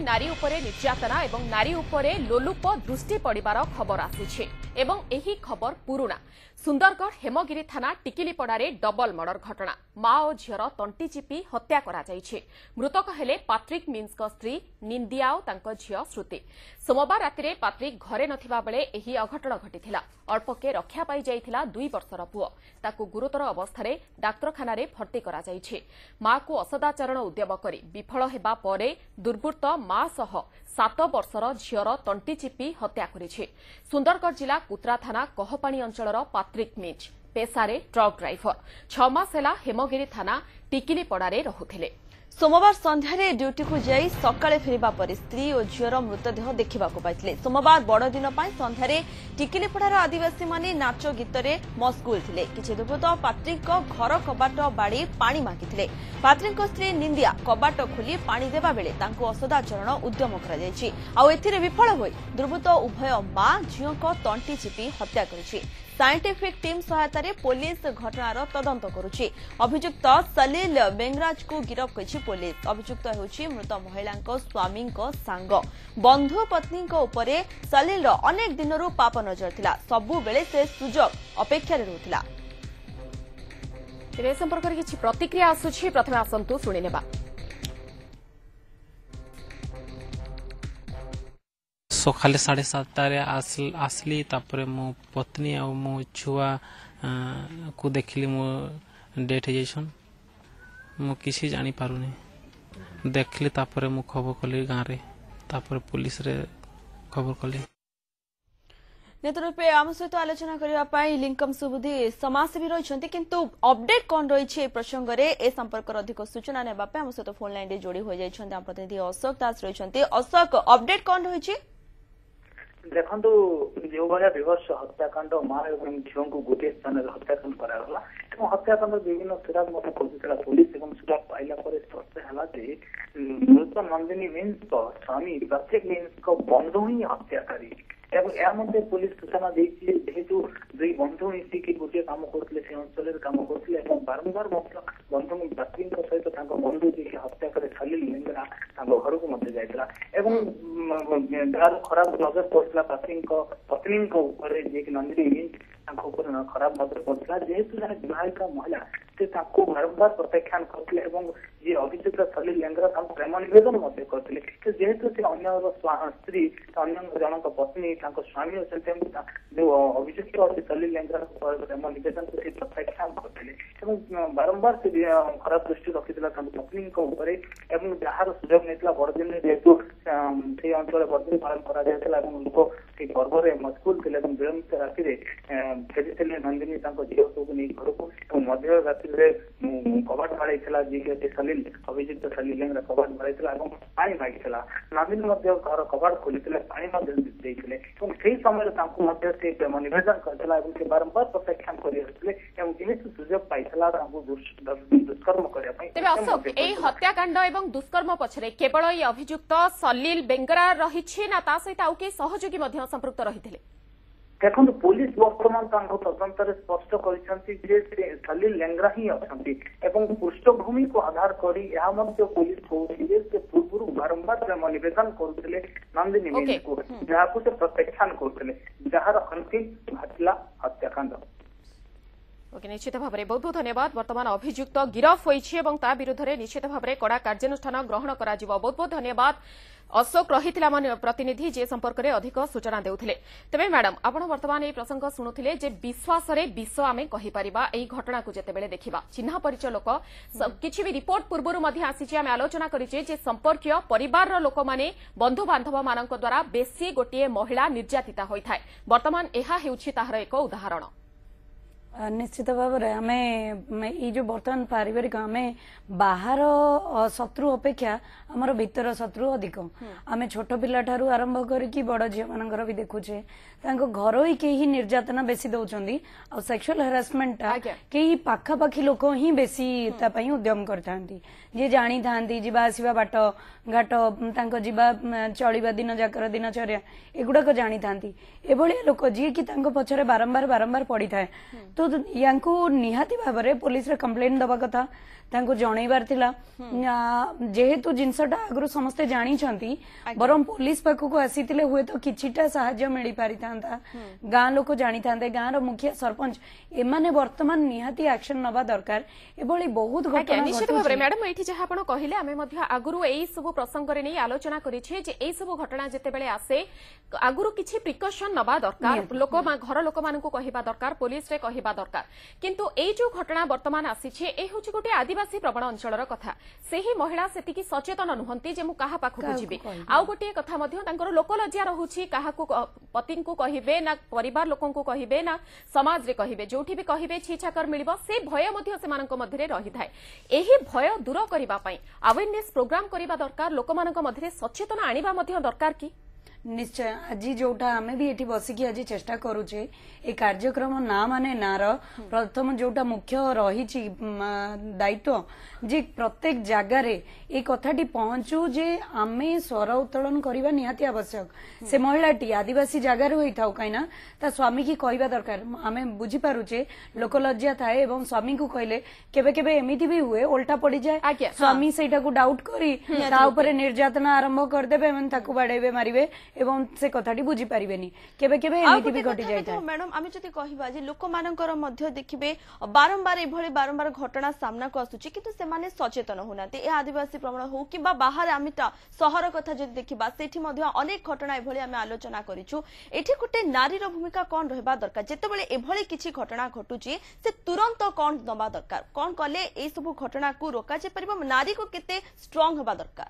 नारी उपरे निर्यातना एवं नारी उपरे लोलुप दृष्टि पड़िबार खबर आसीछि एवं एही खबर पुरुणा। सुंदरगढ़ हेमगिरी थाना टिकिलीपड़ारे डबल मर्डर घटना। मां और झीर तंटी चिपी हत्या करा जाइछि। मृतक हेले पाट्रिक मिन्सक स्त्री निंदिया और तांको झियो श्रुति। सोमवार राति पाट्रिक घरे नथिबा बेले एही अघटन घटिथिला। अल्पके रक्षा पाई जाइथिला 2 वर्षर पुओ। ताकू गुरुतर अवस्थारे डाक्तरखाना रे भर्ती करा जाइछि। मां को असदाचरण उद्यम करी विफल हेबा परे दुर्बृत्त मां सह 7 वर्षर झीर तंटी चिपी हत्या करिछि। सुंदरगढ़ जिला कुत्रा थाना कहपाणी अंचलर पाट्रिक मिन्स पेशारे ट्रक ड्राइवर 6 मास हेला हेमगिरी थाना टिकिलीपड़ारे रहुथिले। सोमवार संध्यारे ड्यूटी को जाई सकाळे फेरिबा पर स्त्री और झीर मृतदेह देखा पाइथिले। सोमवार बड़ दिन संध्यारे टिकिलीपड़ार आदिवासी माने नाच गीतरे मशगुल थिले। किछि दुर्बृत्त पाट्रिक घर कबाट बाड़ी पानी मागिथिले। पाट्रिक स्त्री निंदिया कबाट खोली पानी देबा बेले तांको असदाचरण उद्यम करा जायछि। आ एथिरे विफल होई दुर्बृत्त उभय मां झीओंको तंटी चिपी हत्या करिछि। साइंटिफिक टीम सहायतार पुलिस घटनार तदंत करुछि। अभियुक्त सलील बेंगराज को गिरफ करिछि पुलिस। अभियुक्त हेउछि मृत महिला स्वामी सांग। बंधु पत्नी उपरे सलील अनेक दिनरू पाप नजर थिला। सबु बेले से सुजोग अपेक्षा रहुथिला। ए संपर्क में किछि प्रतिक्रिया आसुछि। प्रथमे आसंतु सुनि नेबा। सकाले 7:30 आसली तापरे मो पत्नी और मो छुआ को देखली मो डेथ हो मु किसी जानी पारुनी। देखली तापरे मु खबर कली गाँव रे तापरे पुलिस रे खबर कली। नेत्र रूपे आम सहित आलोचना करने लिंकम सुबुद्धि समाजसेवी रही किंतु अपडेट कौन रही प्रसंग में ए संपर्क अधिक सूचना ने आम सहित फोन लाइन जोड़ी हो जाती प्रतिनिधि अशोक दास रही। अशोक अपडेट कौन रही? देखो जो भाया विभत्स हत्याकांड मां और झील को गोटे स्थान हत्याकांड कराला हत्याकांड विभिन्न सुराग खोजुला पुलिस और सुराग पाइला स्पष्ट है मृत नंदिनी मीन्स स्वामी प्रत्येक मीन्स बंधु ही हत्याकारी। पुलिस सूचना जेहेतु 2 बंधु मिसिकी गोटे कम करते से अंचल कम करते बारंबार बंधु यात्री सहित बंधु जी हत्या कर सलील लेंगरा घर को जाता जहाँ खराब नजर पड़ा पत्नी जी नंदिनी मीन्स खराब नजर पड़ा जेहेतु जन विवाहित महिला से बारंबार प्रत्याख्यान करते जी अभियुक्त सलील लेंगरा प्रेम नवेदन करते जेहेतु से अन्य स्त्री अन्य जन पत्नी स्वामी अच्छे जो अभियुक्त अच्छे सलील लेंगरा प्रेम नवेदन को प्रत्याख्यान करते बारंबार से खराब दृष्टि रखी पत्नी जार सुजोग नहीं बड़दिन जेहेतु से अंचल बड़दिन पालन कर लोक से पर्व में मशगुल थे विलंबित राति फेरी नंदिनी झील सब नहीं घर को मध्य राति कबाट बाड़े जी सलील अभियुक्त सलील लेंगरा कबाट बाड़े पानी मागी नंदिनी घर कबाट खोली पानी से समय से प्रेम नवेदन करते बारंबार प्रत्याख्यान कर सुजोग पाई दुष्कर्म करने। अशोक ए हत्याकांड एवं दुष्कर्म पछरे केवल ये अभियुक्त सलील बेंगरा रही ना ता सहित आउ के सहयोगी संपृक्त रही? देखो पुलिस बर्तमान तदंत स्पष्ट कर सलील लेंगरा ही अच्छा पृष्ठभूमि को आधार कर पुलिस कहते पूर्व बारंबार प्रेम नवेदन करते नंदिनी मिन्स को जहाँ से प्रत्याख्यान करते जार अंतिम घटला हत्याकांड। ओके निश्चित भाव में बहुत बहुत धन्यवाद। वर्तमान अभियुक्त गिरफ होइछि एवं ता विरुद्ध में निश्चित भाव में कड़ा कार्यानुष्ठान ग्रहण करा जिवो। बहुत बहुत धन्यवाद अशोक रही प्रतिनिधि जे संपर्क में अधिक सूचना देउथिले। तबे मैडम आपण वर्तमान ए प्रसंग सुनुथिले जे विश्वास रे विश्व आमे कहि परिबा एई घटना को जते बेले देखिबा चिन्हा परिचय लोक किछि भी रिपोर्ट पूर्वरु मध्ये आसीछि आमे आलोचना करिचे जे संपर्कीय परिवार रो लोक माने बंधु बांधव मानक द्वारा बेसी गोटिए महिला निर्यातिता होई थाए। वर्तमान एहा हेउछि ताहार एक उदाहरण। निश्चित भाव में आम ये जो बर्तमान पारिवारिक आम बाहर शत्रु अपेक्षा आमर भीतर शत्रु अधिक आम छोट पिला ठारू आरंभ करके बड़ झील मान भी देखुचे घर ही कहीं निर्यातना बेसी दौरान आ सेक्सुअल हारासमेंट कई पाखापाखी लोक ही बेसी उद्यम करता जी जानी था जीवा आसवा बाट घाट जीवा चलवा दिन जाकर दिनचर्या एगुड़ाक जानी था एभलिया लोक जी कि पछरे बारंबार बारंबार पड़ी थाए। तो तो यांकू निहाती भाव पुलिस रे कंप्लेन दबा कथा तांको जणैबार थिला जेहेतु जिनसटा आगु समस्ते जानी बरम पुलिस पाखक आसीथिले हुए तो किछिटा साहाय्य मिली पारि थांता गां लोक जानी थांते गां रो मुखिया सरपंच एमाने वर्तमान निहाती एक्शन नबा दरकार एभली बहुत घटना निश्चित भाव मैडम ये जहाँ आप कहले आम आगुरी यही सब प्रसंग नहीं आलोचना करें सब घटना जितेबाला आसे आगुरी किसी प्रिकसन नबा दरकार लोक घर लोक मान कहवा दरकार पुलिस रे कहवा दरकार किंतु ये जो घटना वर्तमान आसी ए हूँ गोटे आदिवासी प्रबण अंचल कथा से ही महिला से सचेतन नुहंती जे मु कहा पाखक जीवी आउ गोटे कथा लोकलज्जा रोचे क्या पति को कहे ना परिवार लोक कहे ना समाज रे कहे जो भी कहे छीछाकर मिल से भय मध्य रही थाए यही भय दूर करने अवेयरनेस प्रोग्राम करने दरकार लोक मध्य सचेतन आनिबा मध्य दरकार कि निश्चय आज जोटा आमे भी एठी बसिकी आज चेष्टा करूचे ए कार्यक्रम ना माने नार प्रथम जोटा मुख्य रही दायित्व जे प्रत्येक जगार ए कथाटी पहुंचू जे आमे स्वर उत्तोलन करबा निहाती आवश्यक से महिलाटी आदिवासी जगार होई थाउ काइना ता स्वामी की कहबा दरकार आमे बुझी पारुचे लोकलज्जा थाए एवं स्वामी को कहले केबे केबे एमिति भी हुए उल्टा पड़ी जाए स्वामी सेटा को डाउट करी ता ऊपर निर्यातना आरंभ कर देबे एवं ताकू बाडेबे मारिबे एवं से कथाटी बुझी पारिबेनी केबे केबे एमिति भी घटी जाय था मैडम आमे जति कहिबा जे लोक मानकर मध्य देखिबे बारंबार एभली बारंबार घटना सामना को आसुची किंतु से माने सचेतन होनाते ए आदिवासी प्रमाण हो किबा बाहर आमे सहर कथा जति देखिबा सेठी मध्य अनेक घटना एभली आमे आलोचना करिछु एठी गुटे नारी रो भूमिका कोन रहबा दरकार जेतेबेले एभली किछि घटना घटुची से तुरंत कोन दबा दरकार कोन कले ए सब घटना को रोका जे परिबा नारी को केते स्ट्रांग होबा दरकार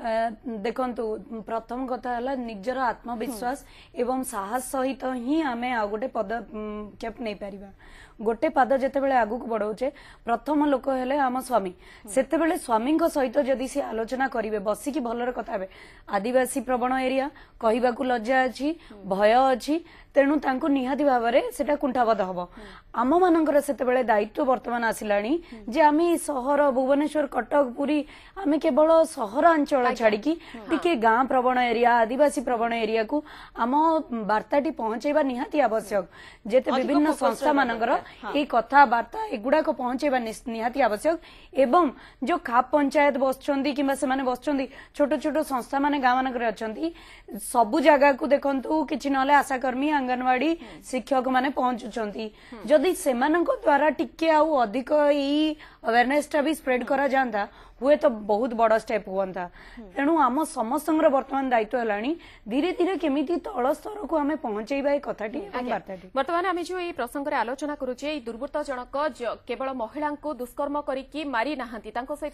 देखंतु प्रथम कथा हला निजर आत्मविश्वास एवं साहस सहित ही आमे आ गोटे पदक्षेप नहीं पारिबा गोटे पाद जेतेबेले आगु को बढ़ौचे प्रथम लोक हेले आम स्वामी सेतेबेले स्वामी सहित जदि से आलोचना करिवे बसिकी भलर कथा हेबे आदिवासी प्रबण एरिया कहबाकू लज्जा अछि भय अछि तेणु तांको निहाती भावरे सेटा कुंठाबद्ध हबो आम मानकर सेतेबेले दायित्व वर्तमान आसिलाणी जे आमे सहर भुवनेश्वर कटक पुरी आमे केवल सहर अंचल छाड़िकी टिके गां प्रबण एरिया आदिवासी प्रबण एरिया को आम वार्ताटी पहुंचेबा निहाती आवश्यक जेते विभिन्न संस्था मानकर ए कथा वार्ता एगुडा को पहुंचेबा निहाती आवश्यक एवं जो खाप पंचायत बसचंदी किबा से माने बसचंदी छोट छोट संस्था माने गां मानकर अछंती सबु जगह को देखंतु किछि नले आशाकर्मी आंगनवाड़ी शिक्षक माने पहुंचुचंती जदि सेमानक द्वारा टिके आउ अधिक ई अवेयरनेस टा भी स्प्रेड करा जानता हुए तो बहुत बड़ स्टेप हुआ तेणु आम समस्त वर्तमान दायित्व है धीरे धीरे केमिति तल स्तर को आम पहुंचेबा कथाटी वर्तमान आम जो ये प्रसंग में आलोचना करुचे दुर्वृत्त जनक केवल महिला को दुष्कर्म करके मारी नाहांती सहित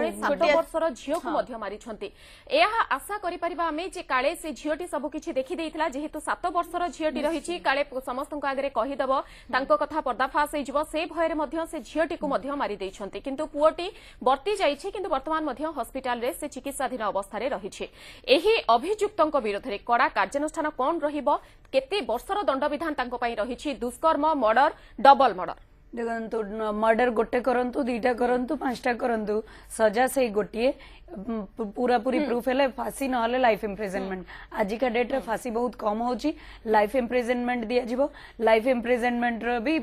7 वर्षर झील को मारी आशा करें काले से झीटी सबकि देखीदेला जेहेतु 7 वर्षर झीटी रही काले समस्त आगे कहीदेव कथा पर्दाफाश हो भयर से झीटी को मारी किंतु पुओटी वर्ती जाइए किंतु वर्तमान हॉस्पिटल रे से चिकित्साधीन अवस्था रही एही अभियुक्तों विरोध में कड़ा कार्यानुष्ठान कौन रहिबो केते वर्षर दंडविधान रही दुष्कर्म मर्डर डबल मर्डर देखो मर्डर गोटे करंतु दीटा करंतु 5टा करंतु सजा से गोटे पूरा पूरी प्रूफ है फांसी ना लाइफ इम्प्रिजनमेंट आजिका डेट रे फांसी बहुत कम होची लाइफ इम्प्रिजनमेंट दिया जिवो लाइफ इम्प्रिजनमेंट रो भी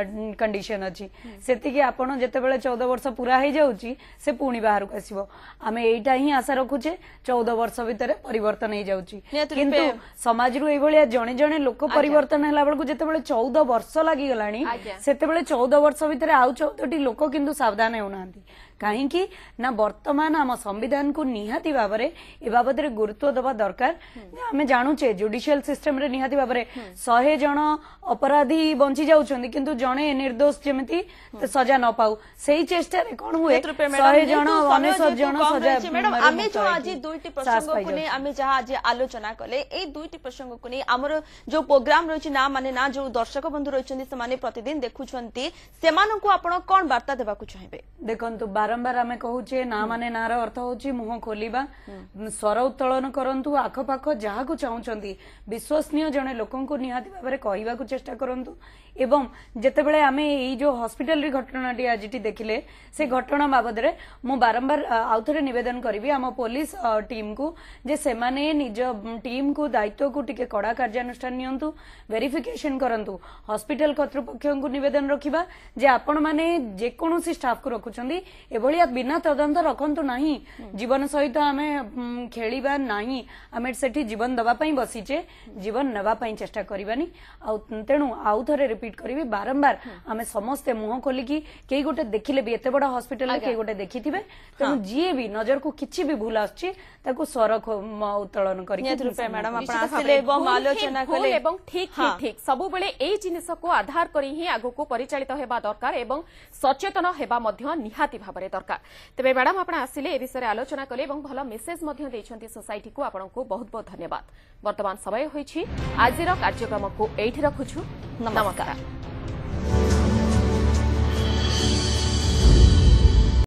कंडीशन अछि सेति कि आपण जेतेबेले 14 वर्ष पूरा हे जाउची से पुणी बाहर को आसीबो आमे एटा ही आशा रखुचे 14 वर्ष भितरे परिवर्तन हे जाउची किंतु समाज रु ए भलिया जणे जणे लोक परिवर्तन हला बेलकु जेतेबेले 14 वर्ष लागि गलानी सेतेबेले 14 वर्ष भितरे आउ 14 टी लोक किंतु सावधान हेउनांती कहीं ना वर्तमान आम संविधान को निहाती भाव में ए बाबद गुरुत्व दबा दरकार आम जानूचे जुडिशियल सिस्टम रे निहाती भाव में 100 जन अपराधी बंची जाउछंदी किंतु जणे निर्दोष जेमिति सजा न पाऊ सेही चेष्टा रे कोन हुए 100 जन 19 जन सजा मैडम आमे जो आज दुईटी प्रसंग को नै आमे जहा आज आलोचना कले ए दुईटी प्रसंग को नै हमर जो प्रोग्राम रहिछि ना माने ना जो दर्शक बंधु रहिछन्ती से माने प्रतिदिन देखुछन्ती सेमानन को आपण कोन वार्ता देबा को चाहेबे देखंतु बारंबार आमे कहूचे ना माने नार अर्थ होची मुह खोलिबा स्वर उत्तोलन करंतु आखपाख जहाँ को चाहूचंती विश्वसनीय जने लोकन को निहाती भाबरे कहवा को चेष्टा करंतु एवं जेतेबेले आमे एई जो हॉस्पिटल री घटनाटी आजिटी देखिले से घटना बाबदरे मु बारंबार आउथरे निवेदन करिवि आम पुलिस टीम को जे सेमाने निज टीम को दायित्व को टिके कड़ा कार्यानुष्ठान नियंतु वेरिफिकेशन करंतु हॉस्पिटल कर्तृपक्ष को निवेदन रखिबा जे आपण माने जेकोनोसी स्टाफ को रखुचंदी एभलिया बिना तदंत रखंतु नाही जीवन सहित आमे खेलिबा नाही आमे सेठी जीवन दबा पई बसिचे जीवन नबा पई चेष्टा करिबानी आ तेनु आउथरे रिपीट करिवि बारंबार आमे समस्ते मुह खोलिकी केई गोटे देखिले भी एते बड़ा हॉस्पिटल केई गोटे देखिथिबे तेनु जीए भी नजर को किछि भी भूल आछि ताको स्वर उत्तोलन करी नियत रूपे मैडम आपण आसिले एवं आलोचना कले एवं ठीक ही ठीक सबु बेले एई जिनिस को आधार करी ही आगु को परिचालित हेबा दरकार एवं सचेतन हेबा मध्य निहाती भाबरे दरकार तबे मैडम आपण आसिले ए विषय आलोचना कले एवं भलो मेसेज मध्य दैछंती सोसाइटी को आपण को बहुत बहुत धन्यवाद वर्तमान समय होईछि आजिर कार्यक्रम को एठी रखुछु नमस्कार।